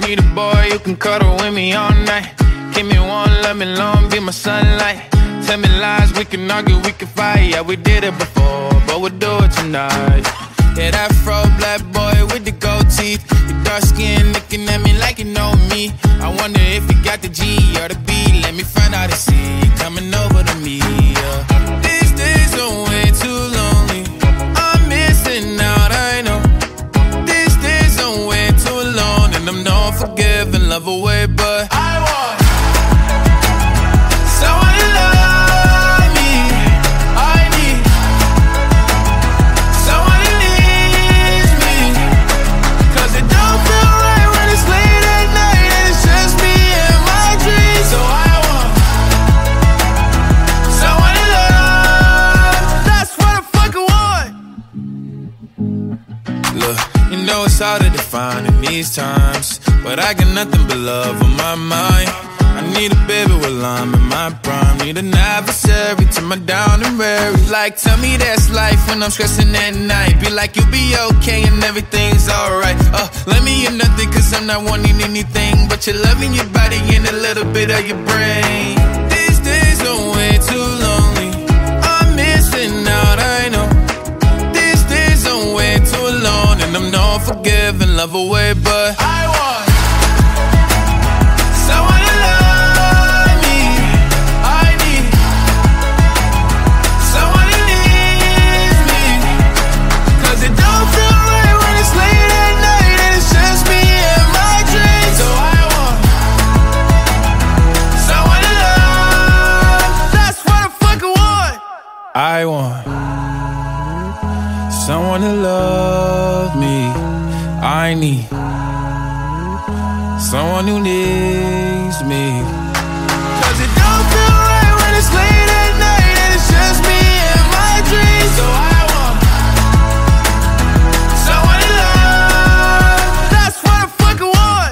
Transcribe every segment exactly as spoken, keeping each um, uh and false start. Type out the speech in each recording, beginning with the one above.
need a boy who can cuddle with me all night. Give me one, let me long, be my sunlight. Tell me lies, we can argue, we can fight. Yeah, we did it before, but we'll do it tonight. Yeah, that afro black boy with the gold teeth, your dark skin looking at me like you know me. I wonder if you got the G or the B. Let me find out and see you coming over to me. Yeah. These days are way too lonely. I'm missing out, I know. These days are way too alone, and I'm not forgiving, love away, but I want someone to love me. I need someone who needs me, 'cause it don't feel right when it's late at night and it's just me and my dreams. So I want someone to love. That's what I fucking want. Look, you know it's hard to define in these times, but I got nothing but love on my mind. I need a baby while I'm in my prime. Need an adversary to my down and weary. Like, tell me that's life when I'm stressing at night. Be like, you'll be okay and everything's alright. Uh, let me hear nothing, 'cause I'm not wanting anything but your love in your body and a little bit of your brain. These days are way too lonely. I'm missing out, I know. These days are way too alone, and I'm not forgiving, love away, but I want someone to love me. I need someone who needs me, 'cause it don't feel right when it's late at night and it's just me and my dreams. So I want someone to love. That's what I fucking want. I want someone to love me. I need someone who needs me, 'cause it don't feel right when it's late at night and it's just me and my dreams. So I want someone to love. That's what I fucking want.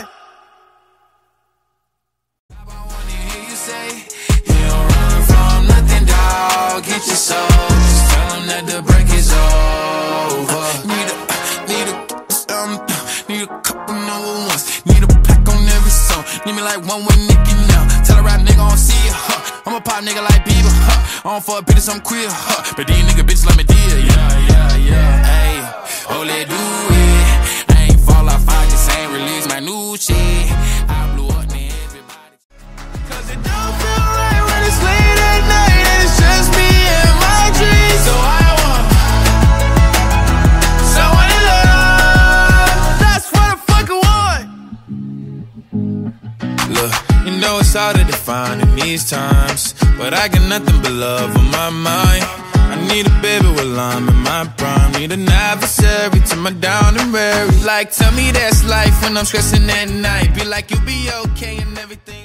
I wanna hear you say you don't run from nothing, dog. Get your soul. Just tell them that the break is over. Need a, need a, um, need a couple number ones. Need a need me like one with Nicky now. Tell a rap nigga I don't see it, huh. I'm a pop nigga like Bieber, huh. I don't fuck bitches, I'm queer, huh. But these nigga bitches let me deal, yeah, yeah, yeah. Hey, oh, let's do it. I ain't fall off, I just ain't release my new shit. I blew up, man, everybody. 'Cause it don't feel right when it's late at night and it's just me and my dreams. So I want someone to love. That's what I fucking want. Look, you know it's hard to define in these times, but I got nothing but love on my mind. I need a baby while I'm in my prime. Need an adversary to my down and weary. Like, tell me that's life when I'm stressing at night. Be like, you'll be okay and everything.